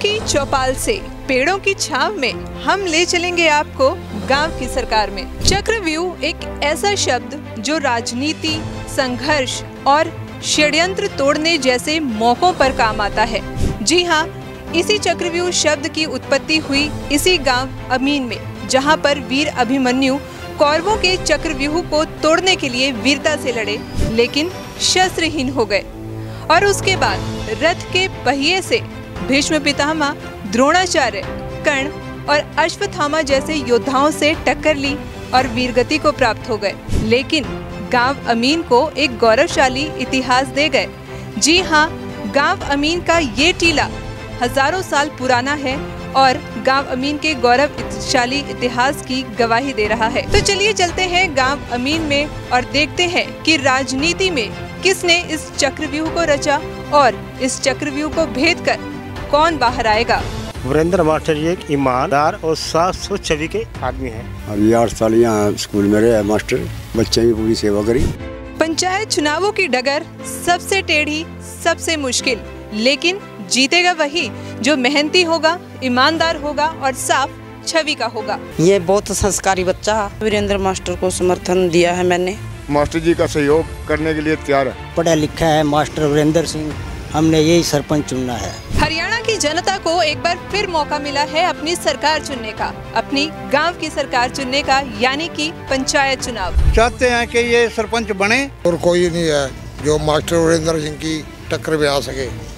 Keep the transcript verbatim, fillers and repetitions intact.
की चौपाल से पेड़ों की छांव में हम ले चलेंगे आपको गांव की सरकार में। चक्रव्यूह एक ऐसा शब्द जो राजनीति, संघर्ष और षड्यंत्र तोड़ने जैसे मौकों पर काम आता है। जी हाँ, इसी चक्रव्यूह शब्द की उत्पत्ति हुई इसी गांव अमीन में, जहां पर वीर अभिमन्यु कौरवों के चक्रव्यूह को तोड़ने के लिए वीरता से लड़े, लेकिन शस्त्रहीन हो गए और उसके बाद रथ के पहिए से भीष्म पितामह, द्रोणाचार्य, कर्ण और अश्वत्थामा जैसे योद्धाओं से टक्कर ली और वीरगति को प्राप्त हो गए, लेकिन गांव अमीन को एक गौरवशाली इतिहास दे गए। जी हाँ, गांव अमीन का ये टीला हजारों साल पुराना है और गांव अमीन के गौरवशाली इतिहास की गवाही दे रहा है। तो चलिए चलते हैं गांव अमीन में और देखते हैं कि राजनीति में किसने इस चक्रव्यूह को रचा और इस चक्रव्यूह को भेद कर कौन बाहर आएगा। वीरेंद्र मास्टर जी एक ईमानदार और साफ सोच छवि के आदमी हैं। अभी आठ साल यहाँ स्कूल में रहे मास्टर, बच्चे की पूरी सेवा करी। पंचायत चुनावों की डगर सबसे टेढ़ी, सबसे मुश्किल, लेकिन जीतेगा वही जो मेहनती होगा, ईमानदार होगा और साफ छवि का होगा। ये बहुत संस्कारी बच्चा है। वीरेंद्र मास्टर को समर्थन दिया है मैंने। मास्टर जी का सहयोग करने के लिए तैयार है। पढ़ा लिखा है मास्टर वीरेंद्र सिंह, हमने यही सरपंच चुनना है। हरियाणा की जनता को एक बार फिर मौका मिला है अपनी सरकार चुनने का, अपनी गांव की सरकार चुनने का, यानी कि पंचायत चुनाव। चाहते हैं कि ये सरपंच बने और कोई नहीं है जो मास्टर वीरेंद्र सिंह की टक्कर में आ सके।